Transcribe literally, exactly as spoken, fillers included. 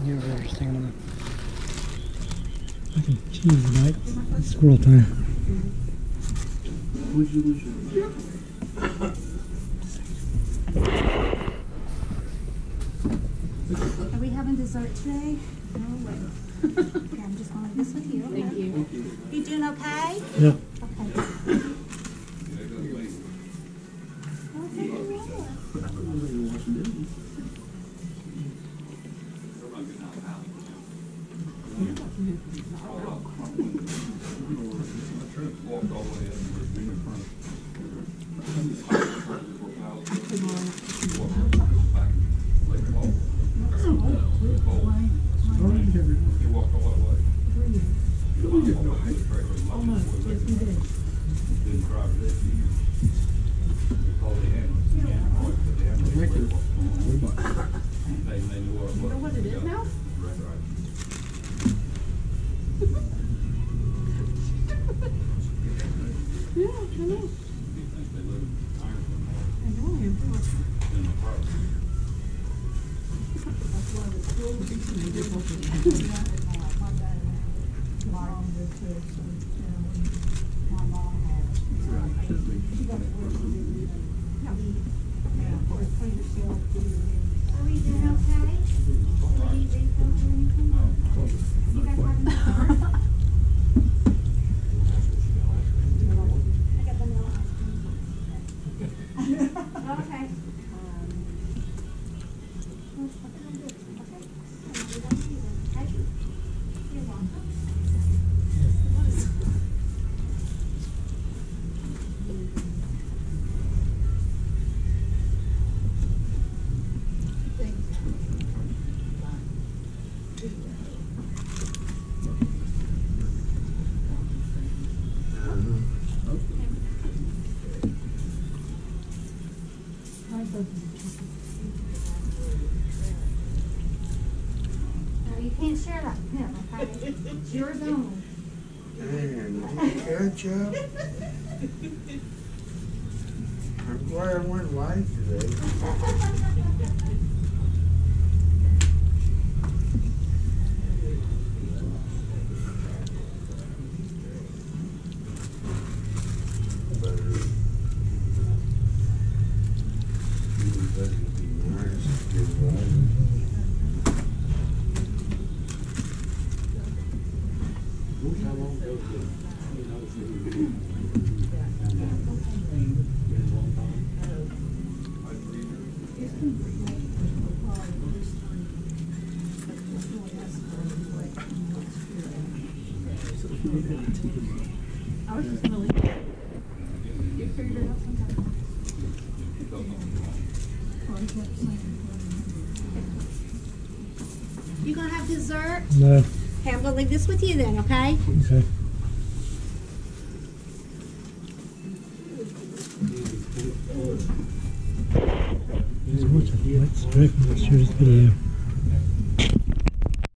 You were standing on the fucking cheese, mate. It's squirrel time. Would you lose your... Are we having dessert today? No way. Okay, I'm just going to leave this with you. Okay? Thank you. Thank you. You doing okay? Yeah. Okay. You can't share that with him, okay? It's yours only. Man, ketchup. I'm glad I went white today. I was just gonna leave it. You figured it out sometime. You gonna have dessert? No. Okay, I'm gonna leave this with you then, okay? Okay. Just watch it. Let's straight from the shooter's video.